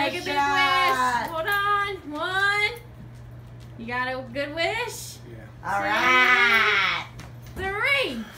Make a big wish. Hold on. 1. You got a good wish? Yeah. All right. 3.